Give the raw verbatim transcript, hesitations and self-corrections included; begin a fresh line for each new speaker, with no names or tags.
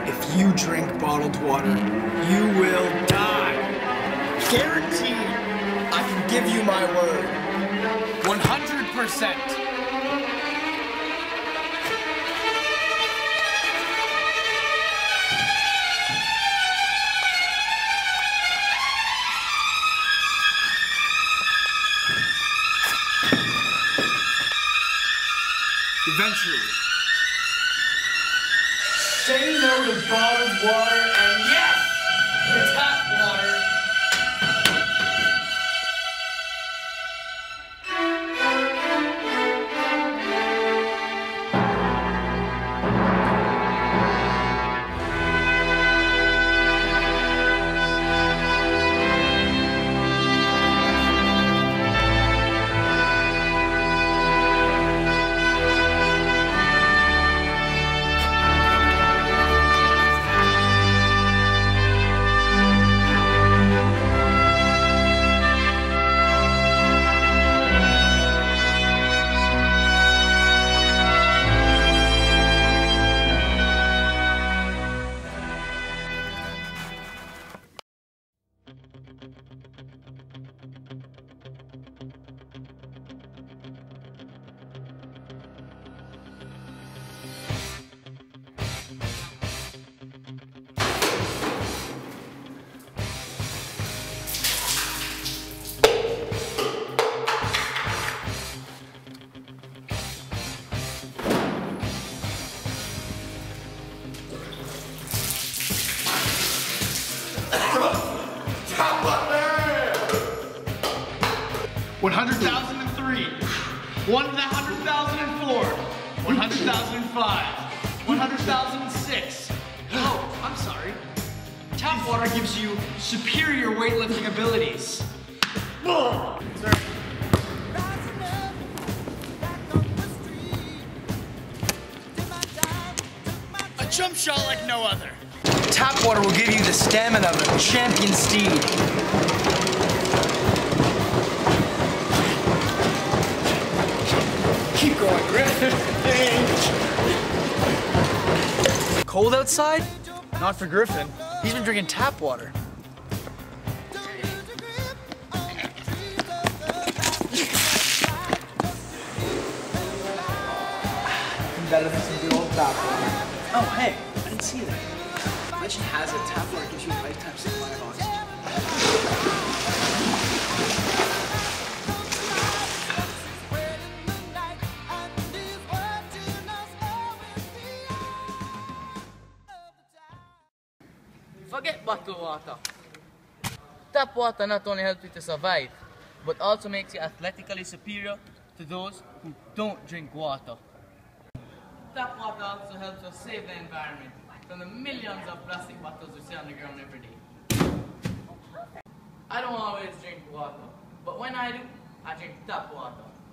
If you drink bottled water, you will die. Guaranteed. I can give you my word. one hundred percent. Eventually. Say no to bottled water and yes to tap water. one hundred thousand three, one hundred thousand four, one hundred thousand five, one hundred thousand six. Oh, I'm sorry. Tap water gives you superior weightlifting abilities. Sir. A jump shot like no other. Tap water will give you the stamina of a champion steed. Keep going, Griffin. Cold outside? Not for Griffin. He's been drinking tap water. Better than some good old tap water. Oh, hey, I didn't see that. Legend has it, tap water gives you a lifetime supply of oxygen.
Forget bottled water. Tap water not only helps you to survive, but also makes you athletically superior to those who don't drink water. Tap water also helps us save the environment from the millions of plastic bottles we see on the ground every day. I don't always drink water, but when I do, I drink tap water.